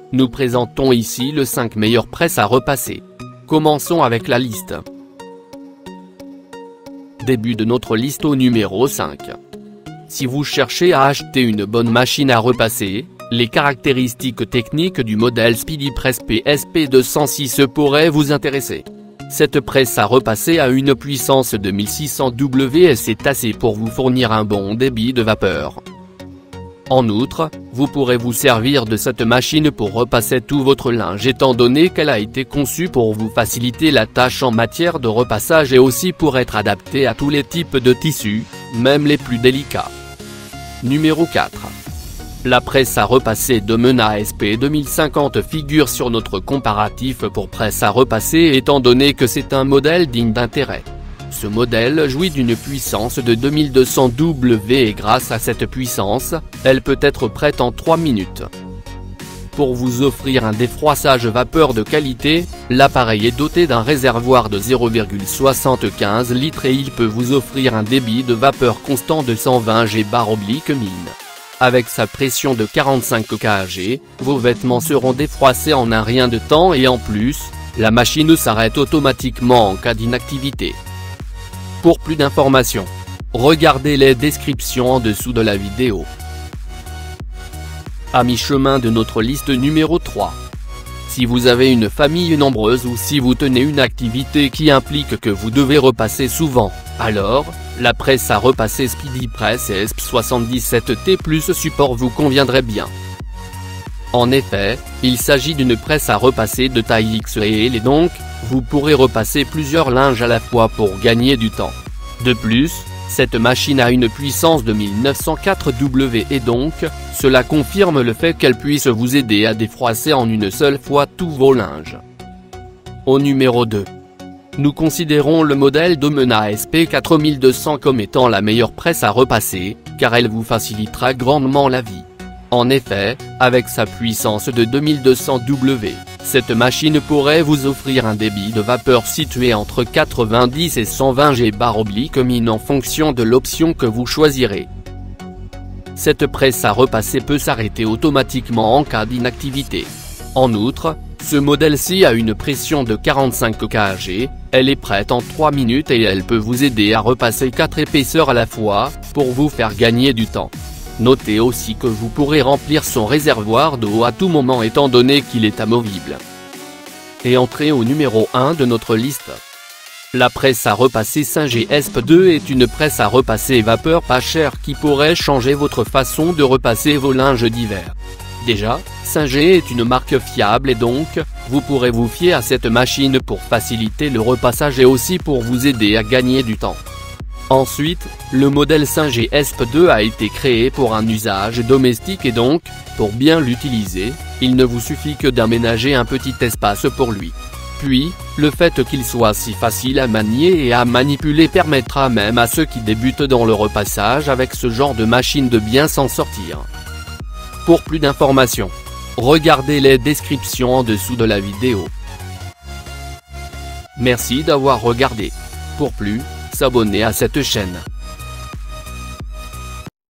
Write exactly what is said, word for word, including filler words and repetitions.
Nous présentons ici les cinq meilleures presses à repasser. Commençons avec la liste. Début de notre liste au numéro cinq. Si vous cherchez à acheter une bonne machine à repasser, les caractéristiques techniques du modèle SpeedyPress P S P deux cent six pourraient vous intéresser. Cette presse à repasser a une puissance de mille six cents watts et c'est assez pour vous fournir un bon débit de vapeur. En outre, vous pourrez vous servir de cette machine pour repasser tout votre linge étant donné qu'elle a été conçue pour vous faciliter la tâche en matière de repassage et aussi pour être adaptée à tous les types de tissus, même les plus délicats. Numéro quatre. La presse à repasser Domen A S P deux mille cinquante figure sur notre comparatif pour presse à repasser étant donné que c'est un modèle digne d'intérêt. Ce modèle jouit d'une puissance de deux mille deux cents watts et grâce à cette puissance, elle peut être prête en trois minutes. Pour vous offrir un défroissage vapeur de qualité, l'appareil est doté d'un réservoir de zéro virgule soixante-quinze litres et il peut vous offrir un débit de vapeur constant de cent vingt gauge/min. Avec sa pression de quarante-cinq kilogrammes, vos vêtements seront défroissés en un rien de temps et en plus, la machine s'arrête automatiquement en cas d'inactivité. Pour plus d'informations, regardez les descriptions en dessous de la vidéo. À mi-chemin de notre liste numéro trois. Si vous avez une famille nombreuse ou si vous tenez une activité qui implique que vous devez repasser souvent, alors, la presse à repasser SpeedyPress E S P soixante-dix-sept T plus support vous conviendrait bien. En effet, il s'agit d'une presse à repasser de taille X L et donc, vous pourrez repasser plusieurs linges à la fois pour gagner du temps. De plus, cette machine a une puissance de mille neuf cent quatre watts et donc, cela confirme le fait qu'elle puisse vous aider à défroisser en une seule fois tous vos linges. Au numéro deux. Nous considérons le modèle Domen A S P quatre mille deux cents comme étant la meilleure presse à repasser, car elle vous facilitera grandement la vie. En effet, avec sa puissance de deux mille deux cents watts, cette machine pourrait vous offrir un débit de vapeur situé entre quatre-vingt-dix et cent vingt gauge/min en fonction de l'option que vous choisirez. Cette presse à repasser peut s'arrêter automatiquement en cas d'inactivité. En outre, ce modèle-ci a une pression de quarante-cinq kilogrammes, elle est prête en trois minutes et elle peut vous aider à repasser quatre épaisseurs à la fois, pour vous faire gagner du temps. Notez aussi que vous pourrez remplir son réservoir d'eau à tout moment étant donné qu'il est amovible. Et entrez au numéro un de notre liste. La presse à repasser Singer E S P deux est une presse à repasser vapeur pas chère qui pourrait changer votre façon de repasser vos linges d'hiver. Déjà, Singer est une marque fiable et donc, vous pourrez vous fier à cette machine pour faciliter le repassage et aussi pour vous aider à gagner du temps. Ensuite, le modèle Singer E S P deux a été créé pour un usage domestique et donc, pour bien l'utiliser, il ne vous suffit que d'aménager un petit espace pour lui. Puis, le fait qu'il soit si facile à manier et à manipuler permettra même à ceux qui débutent dans le repassage avec ce genre de machine de bien s'en sortir. Pour plus d'informations, regardez les descriptions en dessous de la vidéo. Merci d'avoir regardé. Pour plus, s'abonner à cette chaîne.